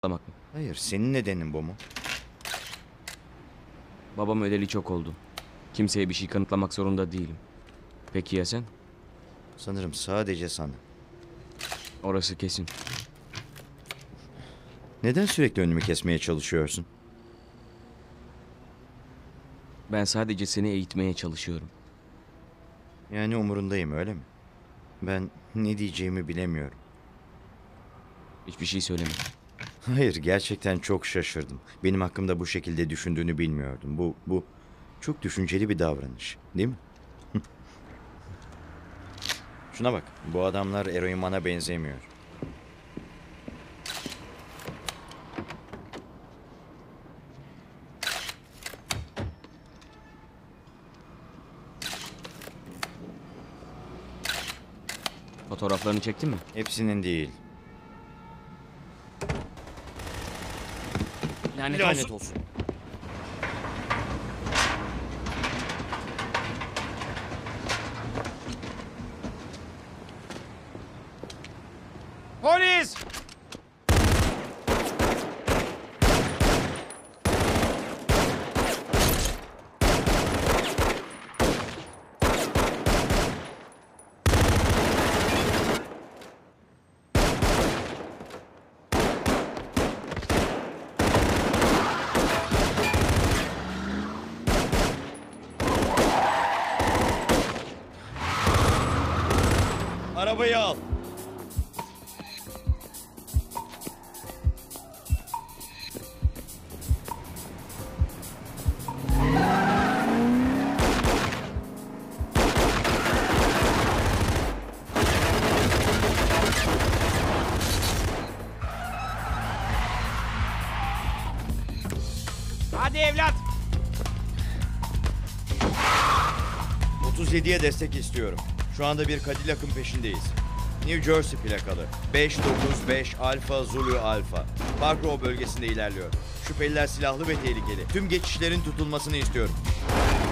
kanıtlamak mı? Hayır, senin nedenin bu mu? Babam öleli çok oldu. Kimseye bir şey kanıtlamak zorunda değilim. Peki ya sen? Sanırım sadece sana. Orası kesin. Neden sürekli önümü kesmeye çalışıyorsun? Ben sadece seni eğitmeye çalışıyorum. Yani umurundayım, öyle mi? Ben ne diyeceğimi bilemiyorum. Hiçbir şey söyleme. Hayır, gerçekten çok şaşırdım. Benim hakkımda bu şekilde düşündüğünü bilmiyordum. Bu çok düşünceli bir davranış, değil mi? Şuna bak, bu adamlar Eroimana benzemiyor. Fotoğraflarını çektin mi? Hepsinin değil. Lanet olsun. Polis! Arabayı al. Hadi evlat! 37'ye destek istiyorum. Şu anda bir Cadillac'ın peşindeyiz. New Jersey plakalı. 595 Alfa Zulu Alfa. Park Row bölgesinde ilerliyor. Şüpheliler silahlı ve tehlikeli. Tüm geçişlerin tutulmasını istiyorum.